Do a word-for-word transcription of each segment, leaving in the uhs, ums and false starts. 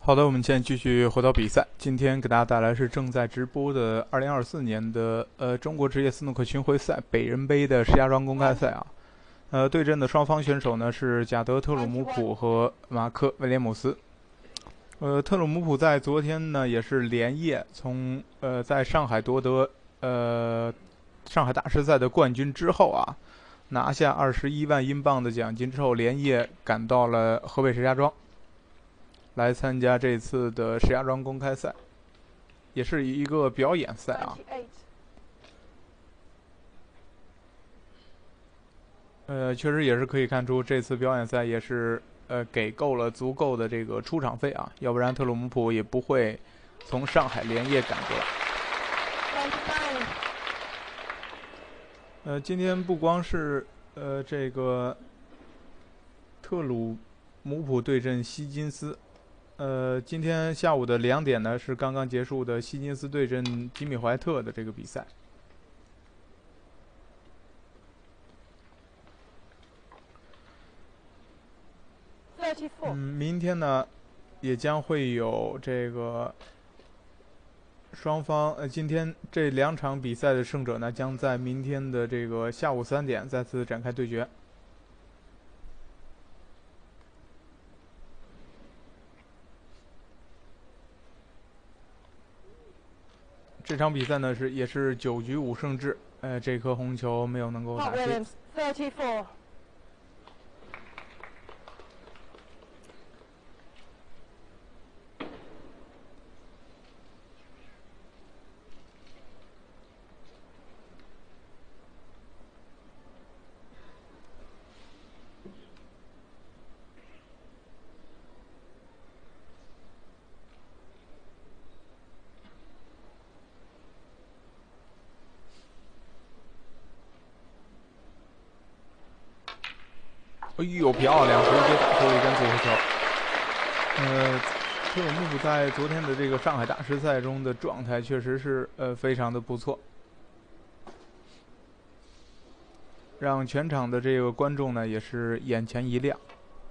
好的，我们现在继续回到比赛。今天给大家带来是正在直播的二零二四年的呃中国职业斯诺克巡回赛北人杯的石家庄公开赛啊。呃，对阵的双方选手呢是贾德特鲁姆普和马克威廉姆斯。呃，特鲁姆普在昨天呢也是连夜从呃在上海夺得呃上海大师赛的冠军之后啊，拿下二十一万英镑的奖金之后，连夜赶到了河北石家庄。来参加这次的石家庄公开赛，也是一个表演赛啊。呃，确实也是可以看出，这次表演赛也是呃给够了足够的这个出场费啊，要不然特鲁姆普也不会从上海连夜赶过来。呃，今天不光是呃这个特鲁姆普对阵希金斯。呃，今天下午的两点呢是刚刚结束的希金斯对阵吉米怀特的这个比赛。嗯，明天呢也将会有这个双方呃，今天这两场比赛的胜者呢将在明天的这个下午三点再次展开对决。这场比赛呢是也是九局五胜制，呃，这颗红球没有能够打进。哎呦，漂亮！直接打出了一根组合球。呃，特鲁姆普在昨天的这个上海大师赛中的状态确实是呃非常的不错，让全场的这个观众呢也是眼前一亮。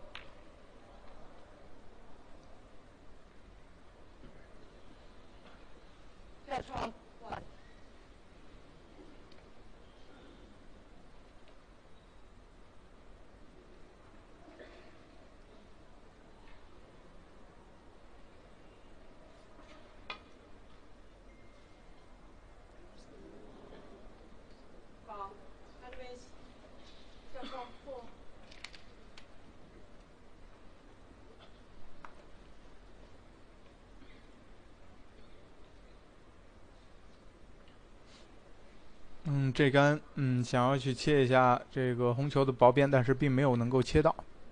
嗯，这杆嗯想要去切一下这个红球的薄边，但是并没有能够切到。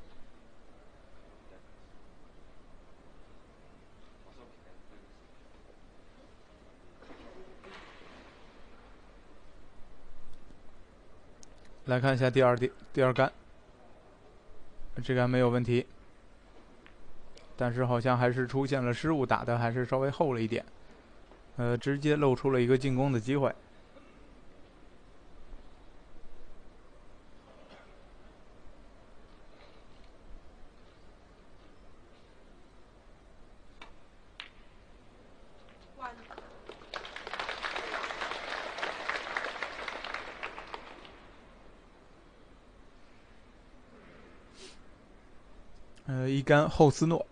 来看一下第二第第二杆，这杆没有问题，但是好像还是出现了失误，打的还是稍微厚了一点，呃，直接露出了一个进攻的机会。呃，一杆后斯诺。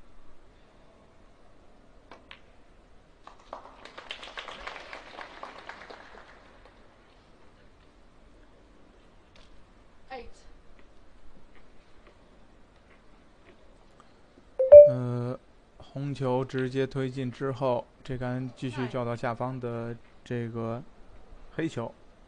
呃，红球直接推进之后，这杆继续叫到下方的这个黑球。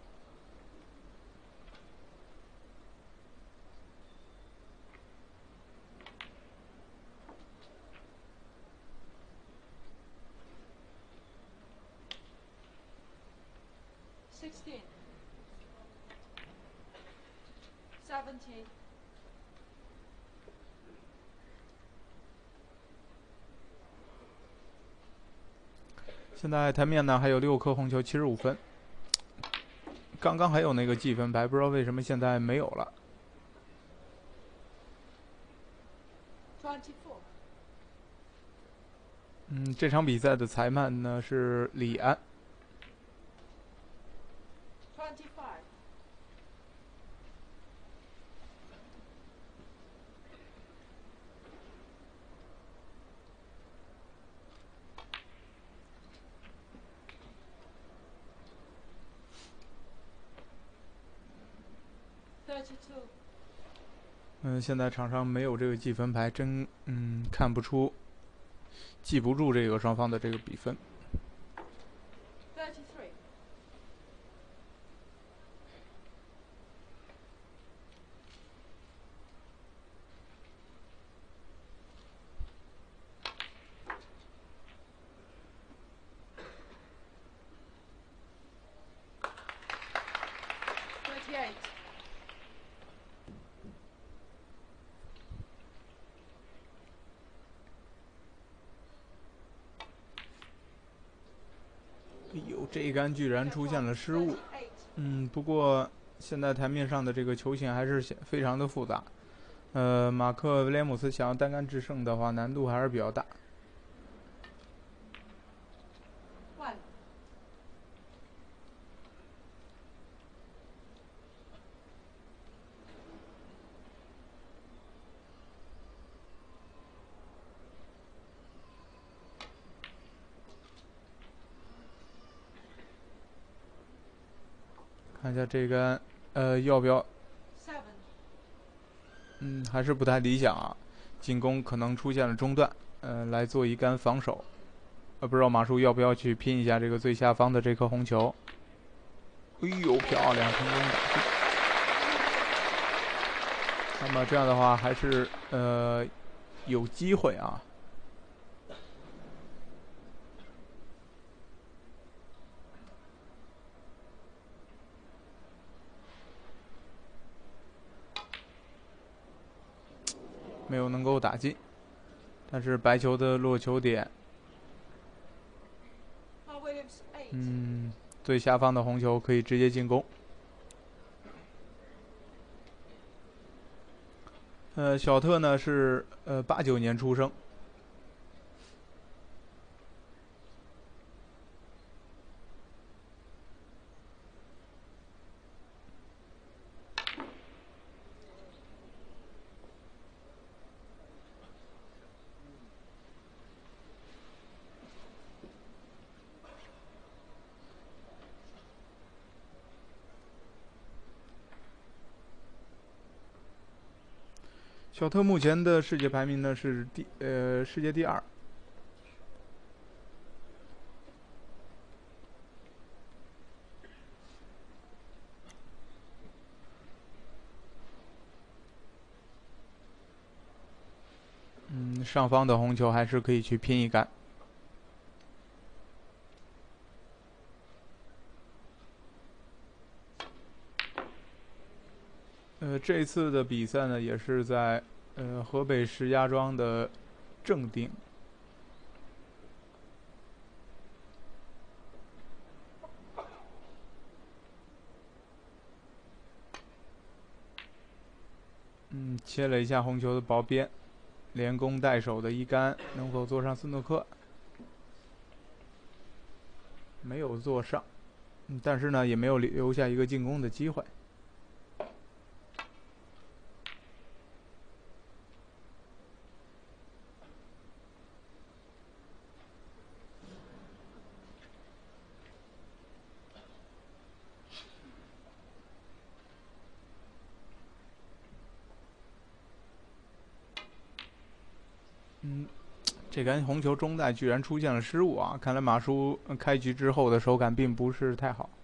现在台面呢还有六颗红球，七十五分。刚刚还有那个计分牌，不知道为什么现在没有了。 嗯，这场比赛的裁判呢是李安。 twenty-five, thirty-two, 嗯，现在场上没有这个计分牌，真嗯看不出，记不住这个双方的这个比分。 thirty-three, thirty-eight, 哎呦，这一杆居然出现了失误。 thirty-eight, 嗯，不过现在台面上的这个球形还是非常的复杂。呃，马克威廉姆斯想要单杆制胜的话，难度还是比较大。 one, 看一下这杆，呃，要不要？ seven, 嗯，还是不太理想啊。进攻可能出现了中断，呃，来做一杆防守。呃，不知道马叔要不要去拼一下这个最下方的这颗红球？哎呦，漂亮，成功打进。那么这样的话，还是呃有机会啊。没有能够打进，但是白球的落球点， Carl Williams, eight, 嗯，最下方的红球可以直接进攻。呃，小特呢是呃八九年出生，小特目前的世界排名呢是第呃世界第二。嗯，上方的红球还是可以去拼一杆。呃，这次的比赛呢也是在呃河北石家庄的正定。嗯，切了一下红球的薄边，连攻带守的一杆，能否坐上斯诺克？没有坐上，嗯，但是呢，也没有留下一个进攻的机会。嗯，这杆红球中带居然出现了失误啊！看来马叔开局之后的手感并不是太好。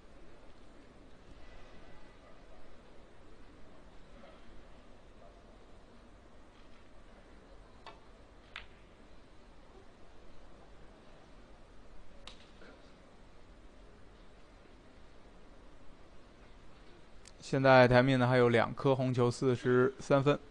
现在台面呢还有两颗红球，四十三分。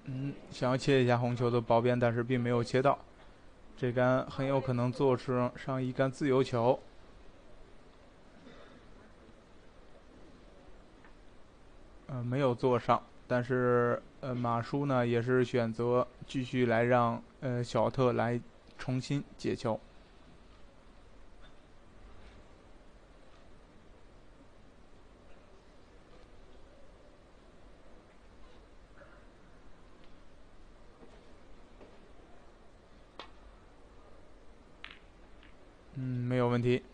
嗯，想要切一下红球的薄边，但是并没有切到。这杆很有可能做出上一杆自由球。呃，没有做上，但是呃，马叔呢也是选择继续来让呃小特来重新解球。嗯，没有问题。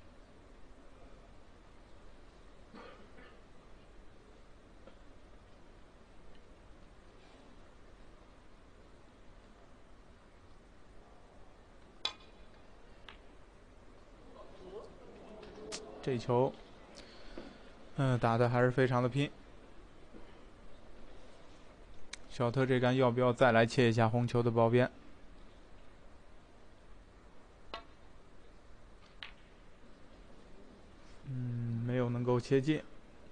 这球，嗯、打的还是非常的拼。小特这杆要不要再来切一下红球的薄边？嗯，没有能够切进。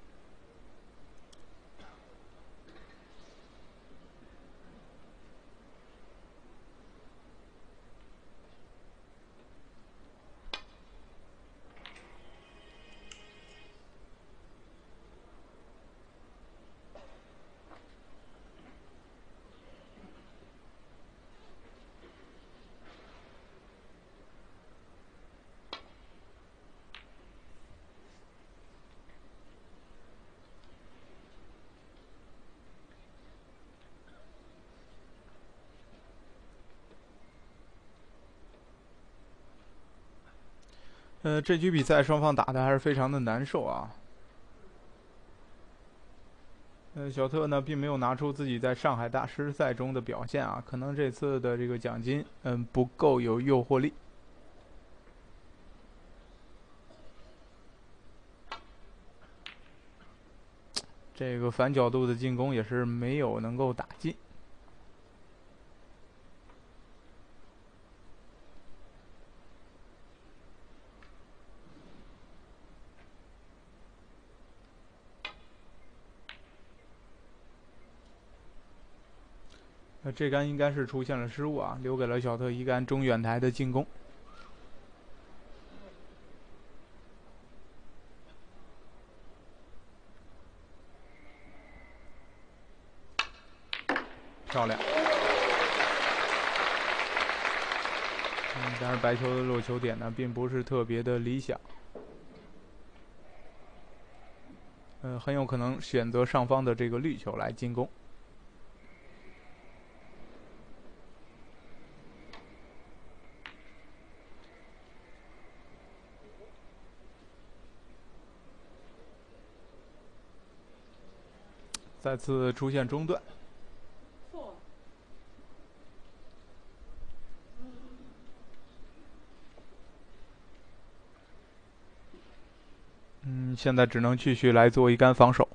呃，这局比赛双方打的还是非常的难受啊。呃，小特呢并没有拿出自己在上海大师赛中的表现啊，可能这次的这个奖金嗯不够有诱惑力。这个反角度的进攻也是没有能够打进。呃，这杆应该是出现了失误啊，留给了小特一杆中远台的进攻。漂亮。嗯，但是白球的落球点呢，并不是特别的理想。呃，很有可能选择上方的这个绿球来进攻。再次出现中断。 four, 嗯，现在只能继续来做一杆防守，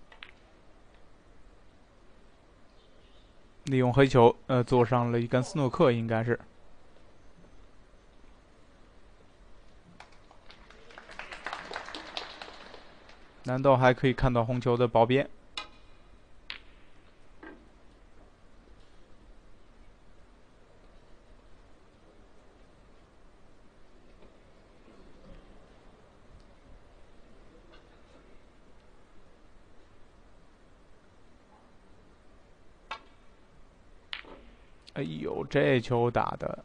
利用黑球，呃，做上了一杆斯诺克，应该是。难道还可以看到红球的薄边？哎呦，这球打的，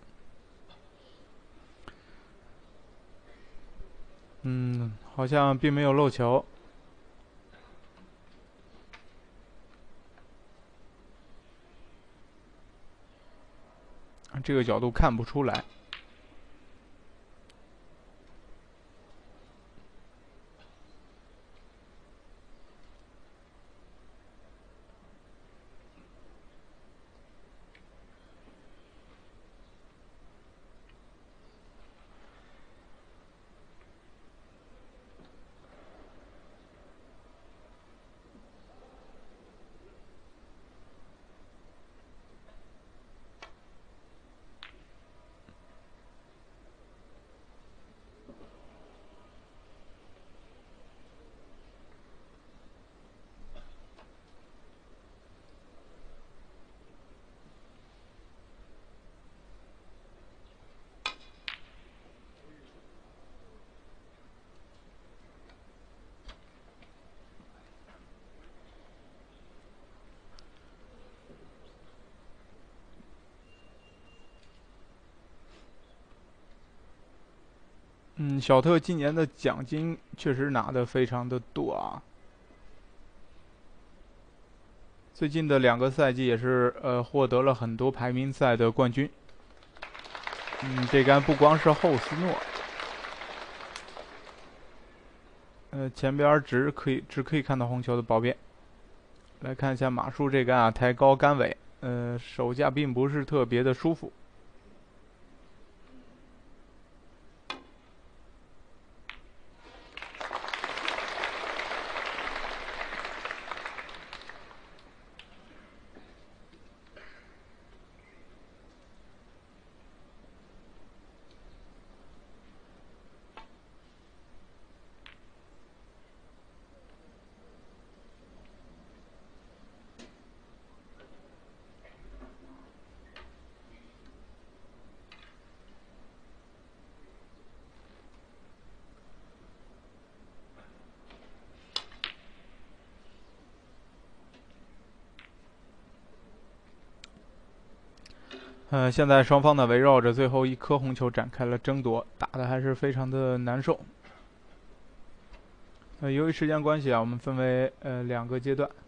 嗯，好像并没有漏球。这个角度看不出来。 嗯，小特今年的奖金确实拿的非常的多啊。最近的两个赛季也是呃获得了很多排名赛的冠军。嗯，这杆不光是后斯诺，呃，前边只可以只可以看到红球的保变。来看一下马术这杆啊，抬高杆尾，呃，手架并不是特别的舒服。呃，现在双方呢围绕着最后一颗红球展开了争夺，打的还是非常的难受。呃，由于时间关系啊，我们分为呃两个阶段。